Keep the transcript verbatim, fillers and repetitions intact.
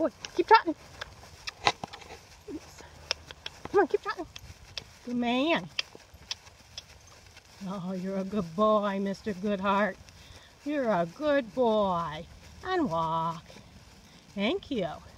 boy. Keep trotting. Come on, keep trotting. Good man. Oh, you're a good boy, Mister Goodheart. You're a good boy. And walk. Thank you.